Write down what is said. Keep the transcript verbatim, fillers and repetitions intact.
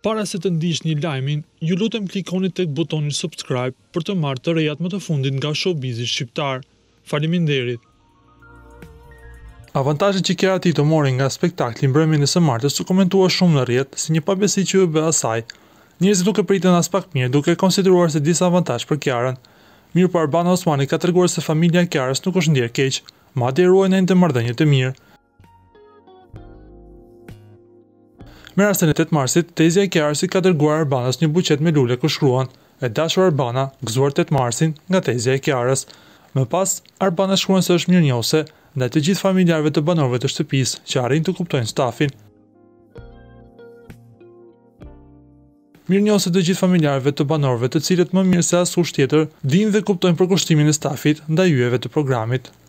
Para se të ndiqni lajmin, ju lutem klikoni tek butoni subscribe për të marrë të rejat më të fundit nga showbizi shqiptar. Faleminderit. Avantazhet që Kiara Tito mori nga spektakli mbrëmjen e së martës u komentua shumë në rrjet si një pabesi që u bë asaj. Njerëzit nuk e pritën as pak mirë, duke konsideruar se disa avantazh për Kiarën. Mirë po Arbana Osmani ka treguar se familja e Kiarës nuk është ndjer keq, madje ruajnë një marrëdhënie të mirë. Me rastin e tetë marsit, tezja e Kiarës i ka dërguar Arbanas një buqet me lule ku shkruan: "E dashur Arbana, gëzuar tetë marsin nga tezja e Kiarës." Më pas, Arbana shkruan se është mirënjohëse ndaj të gjithë familjarëve të banorëve të shtëpisë që arrin të kuptojnë stafin. Mirënjohëse të gjithë familjarëve të banorëve të cilët më mirë se askush tjetër dinë dhe kuptojnë përkushtimin e stafit ndaj hyjeve të programit.